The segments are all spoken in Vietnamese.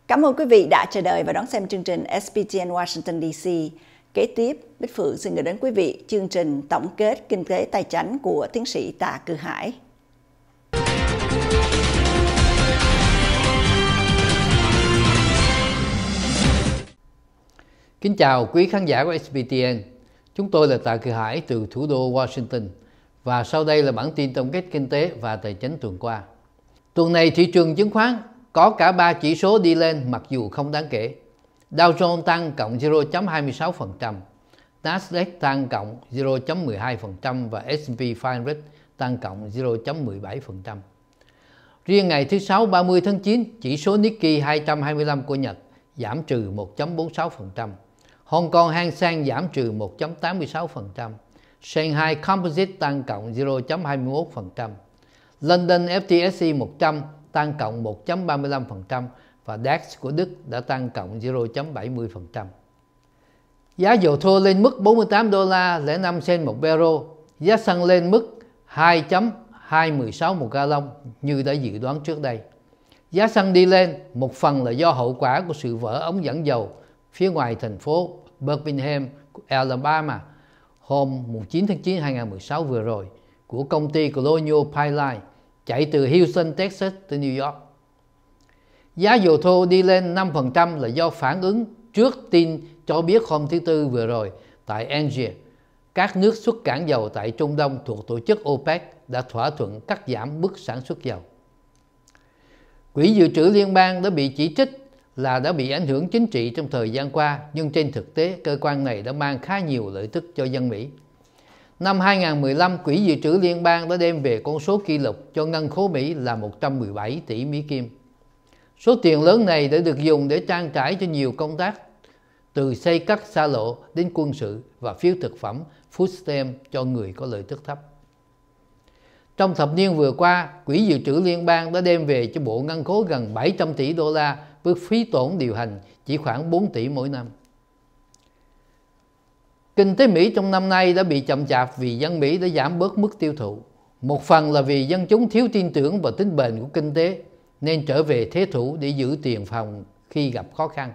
Cảm ơn quý vị đã chờ đợi và đón xem chương trình SBTN Washington DC. Kế tiếp, Bích Phượng xin gửi đến quý vị chương trình tổng kết kinh tế tài chánh của tiến sĩ Tạ Cự Hải. Kính chào quý khán giả của SBTN. Chúng tôi là Tạ Cự Hải từ thủ đô Washington. Và sau đây là bản tin tổng kết kinh tế và tài chính tuần qua. Tuần này thị trường chứng khoán có cả 3 chỉ số đi lên mặc dù không đáng kể. Dow Jones tăng cộng 0.26%, Nasdaq tăng cộng 0.12% và S&P 500 tăng cộng 0.17%. Riêng ngày thứ Sáu 30 tháng 9, chỉ số Nikkei 225 của Nhật giảm trừ 1.46%, Hong Kong Hang Seng giảm trừ 1.86%, Shanghai Composite tăng cộng 0.21%, London FTSE 100 tăng cộng 1.35% và DAX của Đức đã tăng cộng 0.70%. Giá dầu thô lên mức 48 đô la 05 cent một barrel, giá xăng lên mức 2.216 một gallon như đã dự đoán trước đây. Giá xăng đi lên một phần là do hậu quả của sự vỡ ống dẫn dầu phía ngoài thành phố Birmingham, Alabama hôm 9 tháng 9 2016 vừa rồi của công ty Colonial Pipeline chạy từ Houston, Texas tới New York. Giá dầu thô đi lên 5% là do phản ứng trước tin cho biết hôm thứ Tư vừa rồi tại Algeria, các nước xuất cảng dầu tại Trung Đông thuộc tổ chức OPEC đã thỏa thuận cắt giảm mức sản xuất dầu. Quỹ dự trữ liên bang đã bị chỉ trích là đã bị ảnh hưởng chính trị trong thời gian qua, nhưng trên thực tế cơ quan này đã mang khá nhiều lợi tức cho dân Mỹ. Năm 2015, Quỹ dự trữ liên bang đã đem về con số kỷ lục cho ngân khố Mỹ là 117 tỷ Mỹ Kim. Số tiền lớn này đã được dùng để trang trải cho nhiều công tác, từ xây cất xa lộ đến quân sự và phiếu thực phẩm, food stamp cho người có lợi tức thấp. Trong thập niên vừa qua, Quỹ dự trữ liên bang đã đem về cho bộ ngân khố gần 700 tỷ đô la với phí tổn điều hành chỉ khoảng 4 tỷ mỗi năm. Kinh tế Mỹ trong năm nay đã bị chậm chạp vì dân Mỹ đã giảm bớt mức tiêu thụ. Một phần là vì dân chúng thiếu tin tưởng vào tính bền của kinh tế nên trở về thế thủ để giữ tiền phòng khi gặp khó khăn.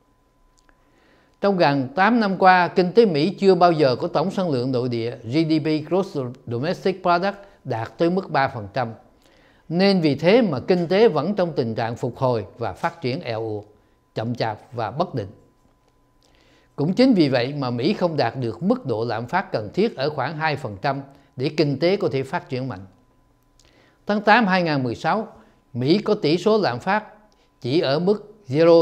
Trong gần 8 năm qua, kinh tế Mỹ chưa bao giờ có tổng sản lượng nội địa GDP Gross Domestic Product đạt tới mức 3%. Nên vì thế mà kinh tế vẫn trong tình trạng phục hồi và phát triển eo uột, chậm chạp và bất định. Cũng chính vì vậy mà Mỹ không đạt được mức độ lạm phát cần thiết ở khoảng 2% để kinh tế có thể phát triển mạnh. Tháng 8 2016, Mỹ có tỷ số lạm phát chỉ ở mức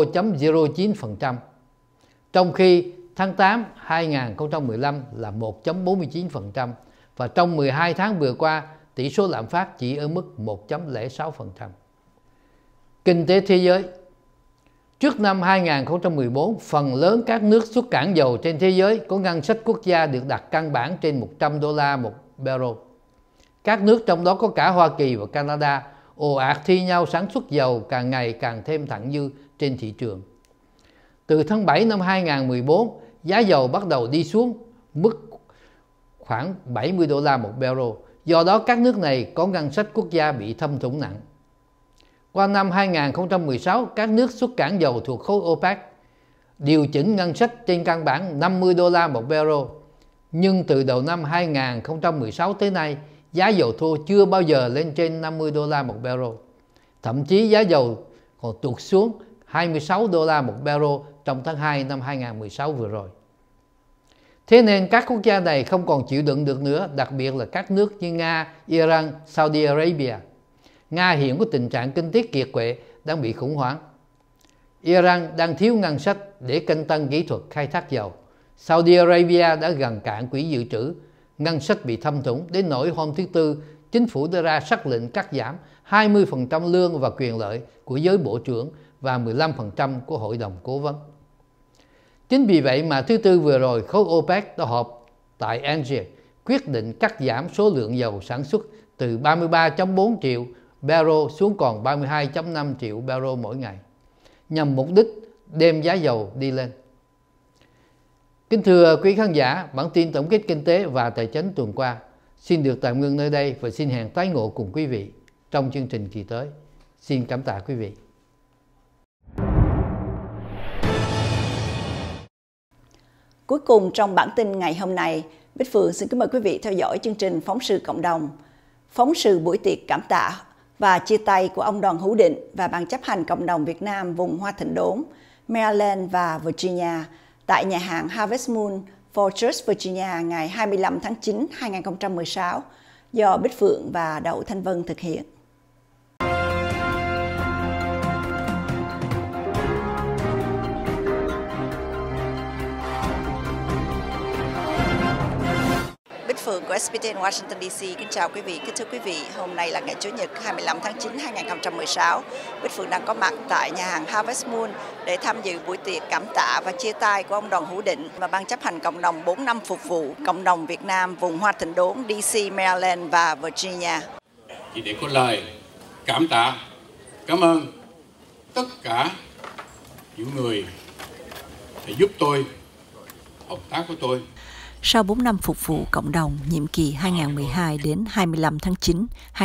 0.09%, trong khi tháng 8 2015 là 1.49% và trong 12 tháng vừa qua, tỷ số lạm phát chỉ ở mức 1.06%. Kinh tế thế giới. Trước năm 2014, phần lớn các nước xuất cảng dầu trên thế giới có ngân sách quốc gia được đặt căn bản trên 100 đô la một barrel. Các nước trong đó có cả Hoa Kỳ và Canada ồ ạt thi nhau sản xuất dầu càng ngày càng thêm thặng dư trên thị trường. Từ tháng 7 năm 2014, giá dầu bắt đầu đi xuống mức khoảng 70 đô la một barrel. Do đó các nước này có ngân sách quốc gia bị thâm thủng nặng. Qua năm 2016, các nước xuất cảng dầu thuộc khối OPEC điều chỉnh ngân sách trên căn bản 50 đô la một barrel. Nhưng từ đầu năm 2016 tới nay, giá dầu thô chưa bao giờ lên trên 50 đô la một barrel. Thậm chí giá dầu còn tụt xuống 26 đô la một barrel trong tháng 2 năm 2016 vừa rồi. Thế nên các quốc gia này không còn chịu đựng được nữa, đặc biệt là các nước như Nga, Iran, Saudi Arabia. Nga hiện có tình trạng kinh tế kiệt quệ đang bị khủng hoảng. Iran đang thiếu ngân sách để canh tăng kỹ thuật khai thác dầu. Saudi Arabia đã gần cạn quỹ dự trữ, ngân sách bị thâm thủng đến nỗi hôm thứ Tư, chính phủ đưa ra sắc lệnh cắt giảm 20% lương và quyền lợi của giới bộ trưởng và 15% của hội đồng cố vấn. Chính vì vậy mà thứ Tư vừa rồi, khối OPEC đã họp tại Algeria quyết định cắt giảm số lượng dầu sản xuất từ 33.4 triệu barrel xuống còn 32.5 triệu barrel mỗi ngày, nhằm mục đích đem giá dầu đi lên. Kính thưa quý khán giả, bản tin tổng kết kinh tế và tài chính tuần qua xin được tạm ngưng nơi đây và xin hẹn tái ngộ cùng quý vị trong chương trình kỳ tới. Xin cảm tạ quý vị. Cuối cùng trong bản tin ngày hôm nay, Bích Phượng xin kính mời quý vị theo dõi chương trình Phóng sự Cộng đồng. Phóng sự buổi tiệc cảm tạ và chia tay của ông Đoàn Hữu Định và Ban chấp hành Cộng đồng Việt Nam vùng Hoa Thịnh Đốn, Maryland và Virginia tại nhà hàng Harvest Moon, Fortress, Virginia ngày 25 tháng 9, 2016 do Bích Phượng và Đậu Thanh Vân thực hiện. Bích Phượng của SBTN Washington DC kính chào quý vị. Kính thưa quý vị, hôm nay là ngày Chủ nhật 25 tháng 9, 2016. Bích Phượng đang có mặt tại nhà hàng Harvest Moon để tham dự buổi tiệc cảm tạ và chia tay của ông Đoàn Hữu Định và Ban chấp hành Cộng đồng 4 năm phục vụ Cộng đồng Việt Nam vùng Hoa Thịnh Đốn, DC, Maryland và Virginia. Chỉ để có lời cảm tạ, cảm ơn tất cả những người đã giúp tôi, hợp tác với tôi. Sau 4 năm phục vụ cộng đồng nhiệm kỳ 2012 đến 25 tháng 9,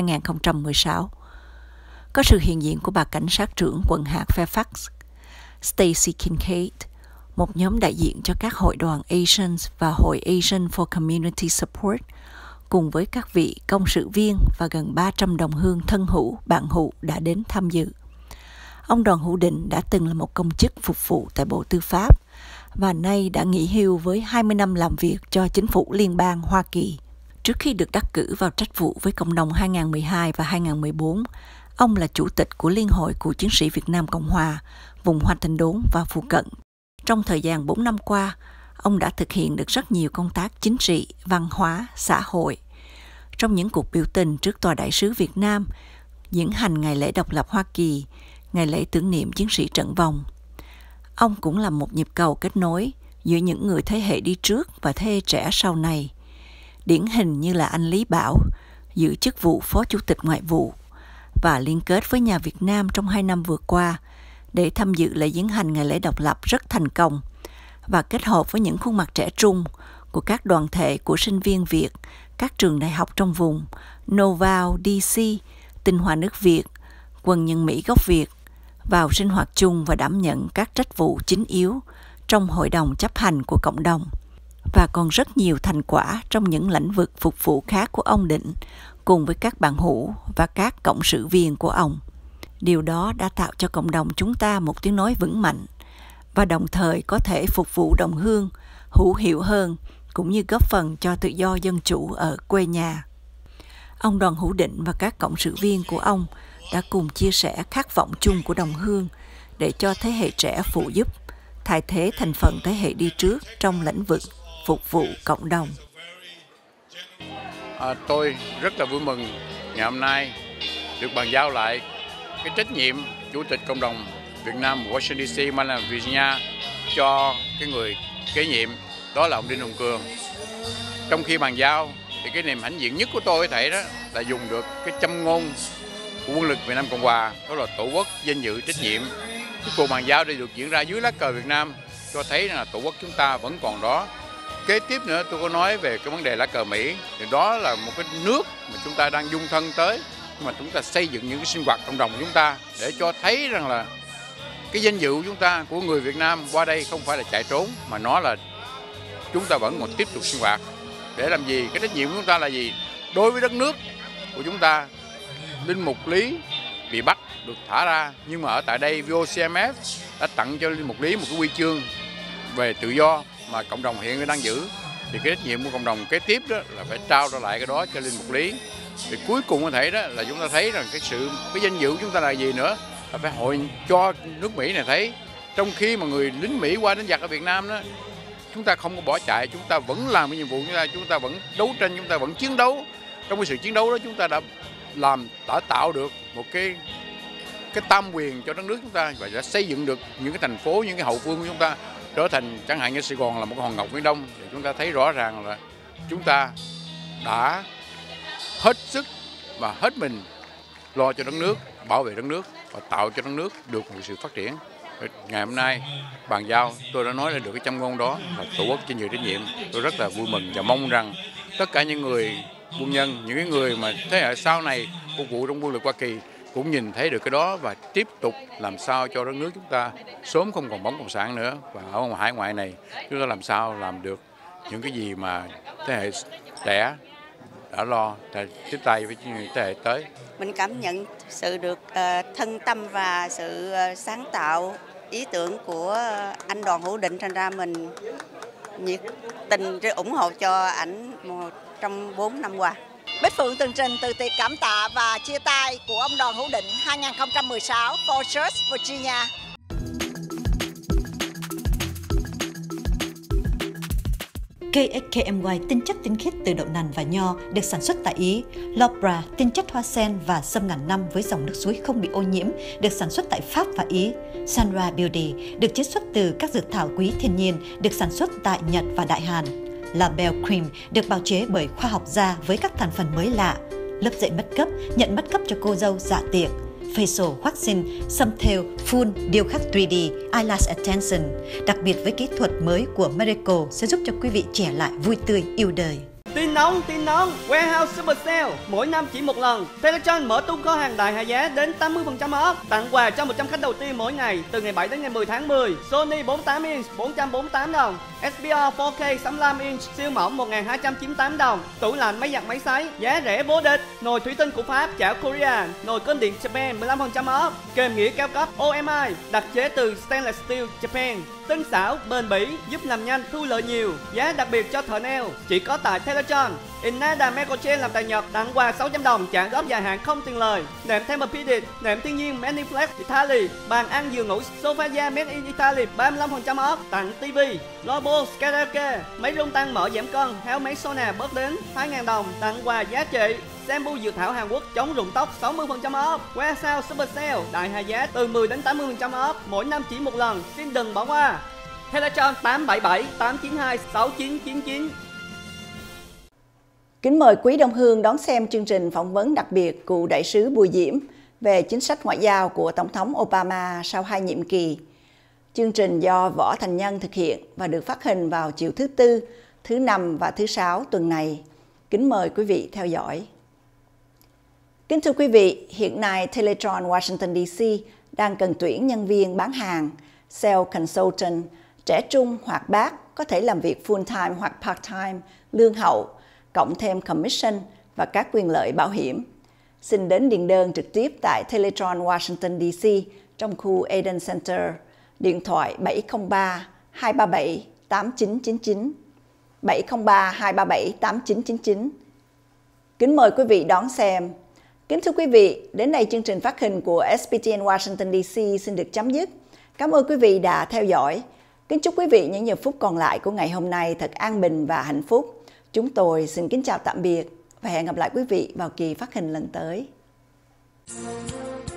2016, có sự hiện diện của bà cảnh sát trưởng quận hạt Fairfax, Stacey Kincaid, một nhóm đại diện cho các hội đoàn Asians và hội Asian for Community Support, cùng với các vị công sự viên và gần 300 đồng hương thân hữu, bạn hữu đã đến tham dự. Ông Đoàn Hữu Định đã từng là một công chức phục vụ tại Bộ Tư pháp và nay đã nghỉ hưu với 20 năm làm việc cho chính phủ liên bang Hoa Kỳ. Trước khi được đắc cử vào trách vụ với cộng đồng 2012 và 2014, ông là chủ tịch của Liên hội Cựu chiến sĩ Việt Nam Cộng Hòa, vùng Hoa Thịnh Đốn và phụ cận. Trong thời gian 4 năm qua, ông đã thực hiện được rất nhiều công tác chính trị, văn hóa, xã hội. Trong những cuộc biểu tình trước Tòa Đại sứ Việt Nam, diễn hành Ngày lễ độc lập Hoa Kỳ, Ngày lễ tưởng niệm chiến sĩ trận vong. Ông cũng là một nhịp cầu kết nối giữa những người thế hệ đi trước và thế hệ trẻ sau này. Điển hình như là anh Lý Bảo, giữ chức vụ Phó Chủ tịch Ngoại vụ và liên kết với nhà Việt Nam trong 2 năm vừa qua để tham dự lễ diễn hành Ngày lễ độc lập rất thành công và kết hợp với những khuôn mặt trẻ trung của các đoàn thể của sinh viên Việt, các trường đại học trong vùng, Noval, DC, Tinh Hoa nước Việt, Quân nhân Mỹ gốc Việt, vào sinh hoạt chung và đảm nhận các trách vụ chính yếu trong hội đồng chấp hành của cộng đồng, và còn rất nhiều thành quả trong những lĩnh vực phục vụ khác của ông Định cùng với các bạn hữu và các cộng sự viên của ông. Điều đó đã tạo cho cộng đồng chúng ta một tiếng nói vững mạnh và đồng thời có thể phục vụ đồng hương hữu hiệu hơn cũng như góp phần cho tự do dân chủ ở quê nhà. Ông Đoàn Hữu Định và các cộng sự viên của ông đã cùng chia sẻ khát vọng chung của đồng hương để cho thế hệ trẻ phụ giúp, thay thế thành phần thế hệ đi trước trong lĩnh vực phục vụ cộng đồng. Tôi rất là vui mừng ngày hôm nay được bàn giao lại cái trách nhiệm Chủ tịch Cộng đồng Việt Nam Washington DC, Maryland, Virginia cho cái người kế nhiệm, đó là ông Đinh Hùng Cường. Trong khi bàn giao thì cái niềm hãnh diện nhất của tôi có thể đó là dùng được cái châm ngôn của quân lực Việt Nam Cộng Hòa, đó là Tổ quốc, danh dự, trách nhiệm. Cái cuộc bàn giao đây được diễn ra dưới lá cờ Việt Nam cho thấy là Tổ quốc chúng ta vẫn còn đó. Kế tiếp nữa tôi có nói về cái vấn đề lá cờ Mỹ, thì đó là một cái nước mà chúng ta đang dung thân tới, nhưng mà chúng ta xây dựng những cái sinh hoạt cộng đồng của chúng ta để cho thấy rằng là cái danh dự của chúng ta, của người Việt Nam qua đây không phải là chạy trốn, mà nó là chúng ta vẫn còn tiếp tục sinh hoạt. Để làm gì? Cái trách nhiệm của chúng ta là gì? Đối với đất nước của chúng ta, Linh Mục Lý bị bắt được thả ra, nhưng mà ở tại đây VOCMF đã tặng cho Linh Mục Lý một cái huy chương về tự do mà cộng đồng hiện đang giữ. Thì cái trách nhiệm của cộng đồng kế tiếp đó là phải trao ra lại cái đó cho Linh Mục Lý. Thì cuối cùng có thể đó là chúng ta thấy rằng cái danh dự của chúng ta là gì nữa, là phải hội cho nước Mỹ này thấy, trong khi mà người lính Mỹ qua đánh giặc ở Việt Nam đó, chúng ta không có bỏ chạy, chúng ta vẫn làm cái nhiệm vụ của chúng ta vẫn đấu tranh, chúng ta vẫn chiến đấu. Trong cái sự chiến đấu đó chúng ta đã tạo được một cái tam quyền cho đất nước chúng ta và đã xây dựng được những cái thành phố, những cái hậu phương của chúng ta trở thành, chẳng hạn như Sài Gòn là một cái hòn ngọc viễn đông. Thì chúng ta thấy rõ ràng là chúng ta đã hết sức và hết mình lo cho đất nước, bảo vệ đất nước và tạo cho đất nước được một sự phát triển. Ngày hôm nay bàn giao tôi đã nói là được cái châm ngôn đó là Tổ quốc trên nhiều trách nhiệm. Tôi rất là vui mừng và mong rằng tất cả những người quân nhân, những cái người mà thế hệ sau này phục vụ trong quân lực Hoa Kỳ cũng nhìn thấy được cái đó và tiếp tục làm sao cho đất nước chúng ta sớm không còn bóng cộng sản nữa. Và ở hải ngoại này chúng ta làm sao làm được những cái gì mà thế hệ trẻ đã lo tiếp tay với thế hệ tới. Mình cảm nhận sự được thân tâm và sự sáng tạo ý tưởng của anh Đoàn Hữu Định, thành ra mình nhiệt tình ủng hộ cho ảnh trong 4 năm qua. Bích Phượng tường trình từ tiệc cảm tạ và chia tay của ông Đoàn Hữu Định 2016, Fort Church, Virginia. KXKMY tinh chất tinh khiết từ đậu nành và nho được sản xuất tại Ý. Lopra tinh chất hoa sen và sâm ngàn năm với dòng nước suối không bị ô nhiễm được sản xuất tại Pháp và Ý. Sanra Beauty được chiết xuất từ các dược thảo quý thiên nhiên được sản xuất tại Nhật và Đại Hàn. Label Cream được bào chế bởi khoa học gia với các thành phần mới lạ. Lớp dậy make up nhận make up cho cô dâu dạ tiệc. Facial waxing, xăm thêu, full, điêu khắc 3D, eyelash extension. Đặc biệt với kỹ thuật mới của Miracle sẽ giúp cho quý vị trẻ lại vui tươi yêu đời. Tin nóng, Warehouse Super Sale, mỗi năm chỉ một lần. Teletron mở tung kho hàng đại hạ giá đến 80% off, tặng quà cho 100 khách đầu tiên mỗi ngày từ ngày 7 đến ngày 10 tháng 10. Sony 48 inch 448 đồng, SPR 4K 65 inch siêu mỏng 1.298 đồng. Tủ lạnh máy giặt máy sấy giá rẻ vô địch. Nồi thủy tinh của Pháp, chảo Korea, nồi cơm điện Japan 15% off. Kèm nghĩa cao cấp OMI đặc chế từ stainless steel Japan. Tinh xảo, bền bỉ, giúp làm nhanh, thu lợi nhiều. Giá đặc biệt cho thợ nail chỉ có tại Teletron. Inada Mekochen làm tại Nhật, tặng quà 600 đồng, trả góp dài hạn không tiền lời. Nệm Tempur-Pedic, nệm thiên nhiên Maniflex Italy, bàn ăn giường ngủ sofa da made in Italy 35% off, tặng TV, Lobo karaoke, máy rung tăng mở giảm cân, héo máy Sona bớt đến 2.000 đồng, tặng quà giá trị. Shampoo dược thảo Hàn Quốc chống rụng tóc 60% off. Warehouse Super Sale đại hạ giá từ 10 đến 80% off, mỗi năm chỉ một lần, xin đừng bỏ qua. Teletron 877 892 6999. Kính mời quý đồng hương đón xem chương trình phỏng vấn đặc biệt cụ đại sứ Bùi Diễm về chính sách ngoại giao của Tổng thống Obama sau 2 nhiệm kỳ. Chương trình do Võ Thành Nhân thực hiện và được phát hình vào chiều thứ Tư, thứ Năm và thứ Sáu tuần này. Kính mời quý vị theo dõi. Kính thưa quý vị, hiện nay Teletron Washington DC đang cần tuyển nhân viên bán hàng, sales consultant, trẻ trung hoặc bác có thể làm việc full-time hoặc part-time, lương hậu, cộng thêm commission và các quyền lợi bảo hiểm. Xin đến điền đơn trực tiếp tại Teletron Washington DC trong khu Eden Center, điện thoại 703 237 8999, 703 237 8999. Kính mời quý vị đón xem. Kính thưa quý vị, đến đây chương trình phát hình của SPTN Washington DC xin được chấm dứt. Cảm ơn quý vị đã theo dõi. Kính chúc quý vị những giờ phút còn lại của ngày hôm nay thật an bình và hạnh phúc. Chúng tôi xin kính chào tạm biệt và hẹn gặp lại quý vị vào kỳ phát hình lần tới.